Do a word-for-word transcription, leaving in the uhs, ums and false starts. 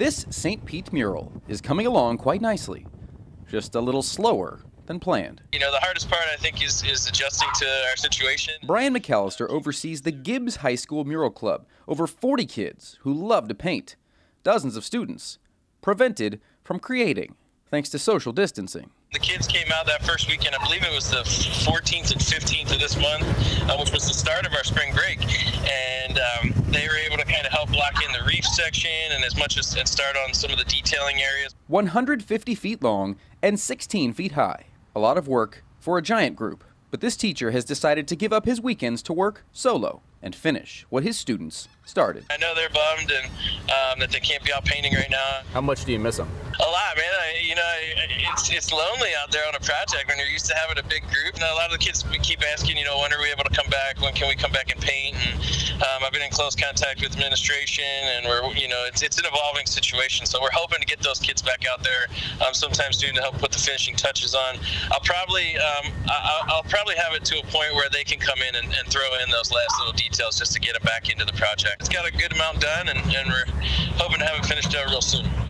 This Saint Pete mural is coming along quite nicely, just a little slower than planned. You know, the hardest part, I think, is, is adjusting to our situation. Brian McAllister oversees the Gibbs High School Mural Club, over forty kids who love to paint, dozens of students prevented from creating thanks to social distancing. The kids came out that first weekend, I believe it was the fourteenth and fifteenth of this month, uh, which was the start of our spring break. And um, they were able to kind of help block in the reef section and as much as and start on some of the detailing areas. one hundred fifty feet long and sixteen feet high. A lot of work for a giant group. But this teacher has decided to give up his weekends to work solo and finish what his students started. I know they're bummed and um, that they can't be out painting right now. How much do you miss them? A lot, man. I, you know, it's it's lonely out there on a project when you're used to having a big group. And a lot of the kids keep asking, you know, when are we able to come back? When can we come back and paint? And um, I've been in close contact with administration, and we're, you know, it's it's an evolving situation. So we're hoping to get those kids back out there um, sometime soon to help put the finishing touches on. I'll probably um, I, I'll probably have it to a point where they can come in and, and throw in those last little details just to get it back into the project. It's got a good amount done, and, and we're hoping to have it finished out real soon.